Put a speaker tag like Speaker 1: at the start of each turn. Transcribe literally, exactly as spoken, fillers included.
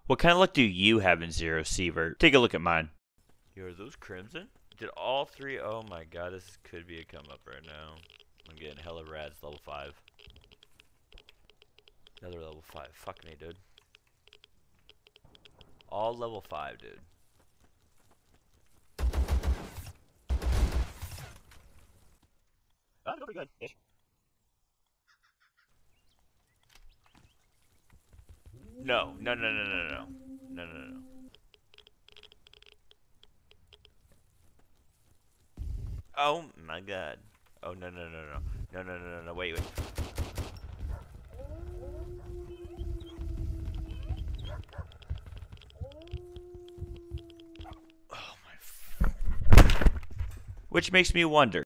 Speaker 1: What kind of luck do you have in Zero Sievert? Take a look at mine. Yo, are those crimson? Did all three? Oh my god, this could be a come up right now. I'm getting hella rads, level five. Another level five. Fuck me, dude. All level five, dude. Oh, pretty good. Ish. No, no, no, no, no, no, no, no, no, no. Oh my god. Oh no, no, no, no, no, no, no, no, no. Wait, wait. Oh my. Which makes me wonder.